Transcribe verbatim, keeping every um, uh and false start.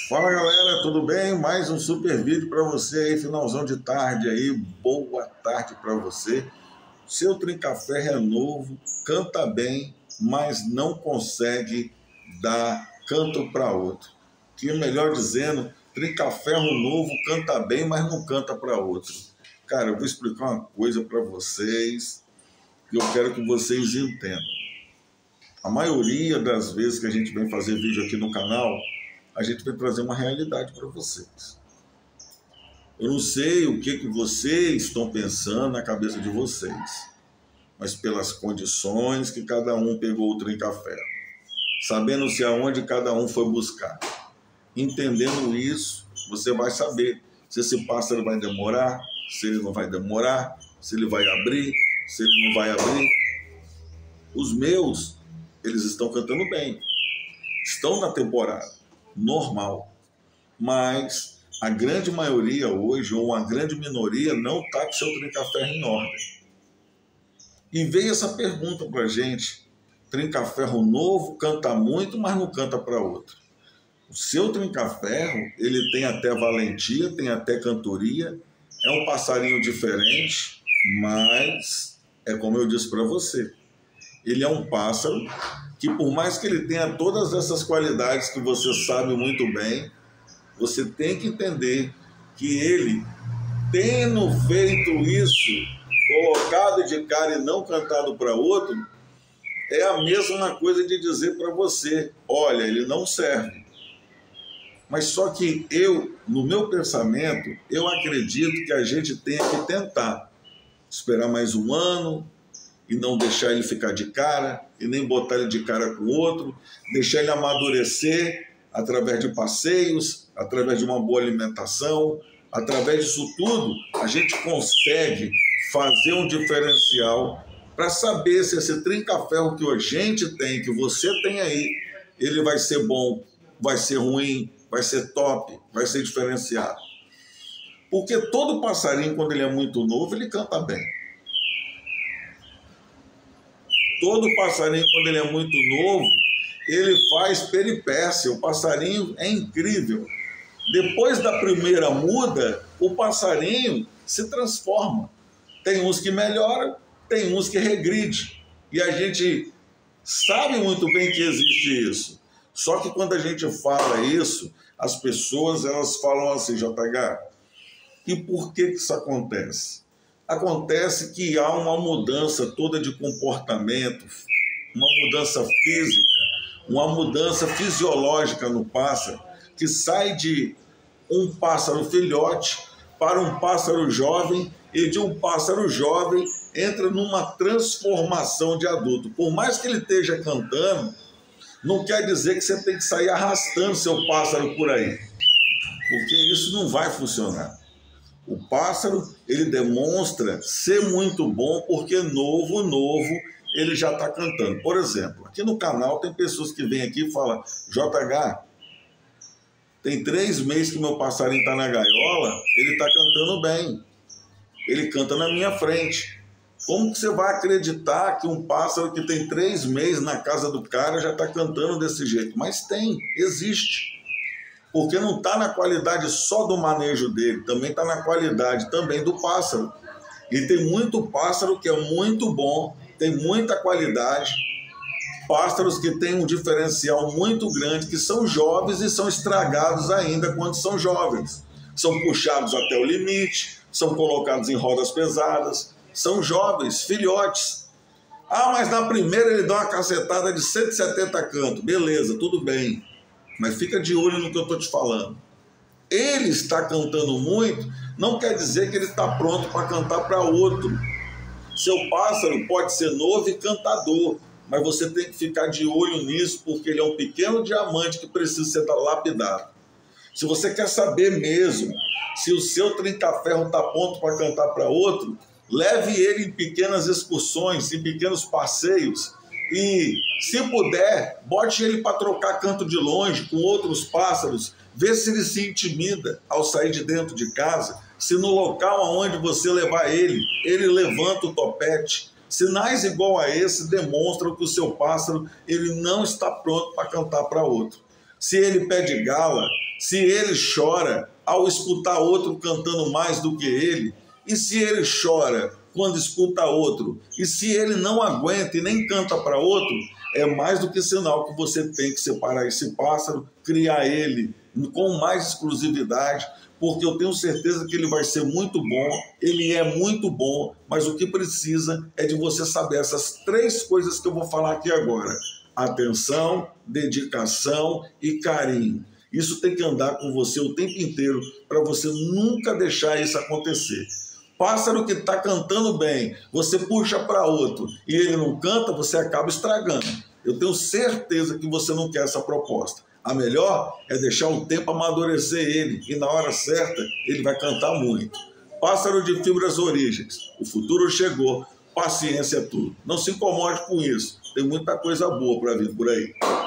Fala galera, tudo bem? Mais um super vídeo para você aí, finalzão de tarde aí, boa tarde para você. Seu Trincaferro é novo, canta bem, mas não consegue dar canto para outro. Que melhor dizendo, Trincaferro novo canta bem, mas não canta para outro. Cara, eu vou explicar uma coisa para vocês que eu quero que vocês entendam. A maioria das vezes que a gente vem fazer vídeo aqui no canal, a gente vai trazer uma realidade para vocês. Eu não sei o que, que vocês estão pensando na cabeça de vocês, mas pelas condições que cada um pegou o Trincaferro, sabendo-se aonde cada um foi buscar, entendendo isso, você vai saber se esse pássaro vai demorar, se ele não vai demorar, se ele vai abrir, se ele não vai abrir. Os meus, eles estão cantando bem, estão na temporada normal, mas a grande maioria hoje, ou uma grande minoria, não está com seu Trincaferro em ordem. E veio essa pergunta para a gente: Trincaferro novo canta muito, mas não canta para outro. O seu Trincaferro, ele tem até valentia, tem até cantoria, é um passarinho diferente, mas é como eu disse para você, ele é um pássaro que, por mais que ele tenha todas essas qualidades que você sabe muito bem, você tem que entender que ele, tendo feito isso, colocado de cara e não cantado para outro, é a mesma coisa de dizer para você: olha, ele não serve. Mas só que eu, no meu pensamento, eu acredito que a gente tem que tentar esperar mais um ano, e não deixar ele ficar de cara, e nem botar ele de cara com o outro, deixar ele amadurecer através de passeios, através de uma boa alimentação. Através disso tudo, a gente consegue fazer um diferencial para saber se esse Trincaferro que a gente tem, que você tem aí, ele vai ser bom, vai ser ruim, vai ser top, vai ser diferenciado. Porque todo passarinho, quando ele é muito novo, ele canta bem. Todo passarinho, quando ele é muito novo, ele faz peripécia. O passarinho é incrível. Depois da primeira muda, o passarinho se transforma. Tem uns que melhoram, tem uns que regridem. E a gente sabe muito bem que existe isso. Só que quando a gente fala isso, as pessoas elas falam assim: J H, e por que que isso acontece? Acontece que há uma mudança toda de comportamento, uma mudança física, uma mudança fisiológica no pássaro, que sai de um pássaro filhote para um pássaro jovem, e de um pássaro jovem entra numa transformação de adulto. Por mais que ele esteja cantando, não quer dizer que você tem que sair arrastando seu pássaro por aí, porque isso não vai funcionar. O pássaro, ele demonstra ser muito bom porque novo, novo, ele já está cantando. Por exemplo, aqui no canal tem pessoas que vêm aqui e falam: J H, tem três meses que meu passarinho está na gaiola, ele está cantando bem. Ele canta na minha frente. Como que você vai acreditar que um pássaro que tem três meses na casa do cara já está cantando desse jeito? Mas tem, existe. Porque não está na qualidade só do manejo dele, também está na qualidade também do pássaro. E tem muito pássaro que é muito bom, tem muita qualidade, pássaros que têm um diferencial muito grande, que são jovens e são estragados ainda quando são jovens. São puxados até o limite, são colocados em rodas pesadas, são jovens, filhotes. Ah, mas na primeira ele dá uma cacetada de cento e setenta cantos. Beleza, tudo bem. Mas fica de olho no que eu estou te falando. Ele está cantando muito, não quer dizer que ele está pronto para cantar para outro. Seu pássaro pode ser novo e cantador, mas você tem que ficar de olho nisso, porque ele é um pequeno diamante que precisa ser lapidado. Se você quer saber mesmo se o seu Trincaferro está pronto para cantar para outro, leve ele em pequenas excursões, em pequenos passeios, e, se puder, bote ele para trocar canto de longe com outros pássaros, vê se ele se intimida ao sair de dentro de casa, se no local aonde você levar ele, ele levanta o topete. Sinais igual a esse demonstram que o seu pássaro ele não está pronto para cantar para outro. se ele pede gala, se ele chora ao escutar outro cantando mais do que ele, e se ele chora quando escuta outro, e se ele não aguenta e nem canta para outro, é mais do que sinal que você tem que separar esse pássaro, criar ele com mais exclusividade, porque eu tenho certeza que ele vai ser muito bom, ele é muito bom, mas o que precisa é de você saber essas três coisas que eu vou falar aqui agora: atenção, dedicação e carinho. Isso tem que andar com você o tempo inteiro para você nunca deixar isso acontecer. Pássaro que está cantando bem, você puxa para outro e ele não canta, você acaba estragando. Eu tenho certeza que você não quer essa proposta. A melhor é deixar o tempo amadurecer ele e na hora certa ele vai cantar muito. Pássaro de fibras origens, o futuro chegou, paciência é tudo. Não se incomode com isso, tem muita coisa boa para vir por aí.